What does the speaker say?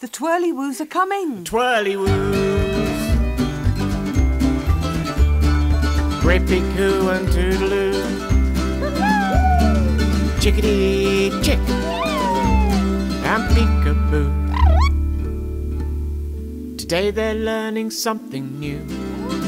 The Twirlywoos are coming. Twirlywoos. Rippy-coo and toodaloo. Chickadee-chick and peekaboo. Today they're learning something new.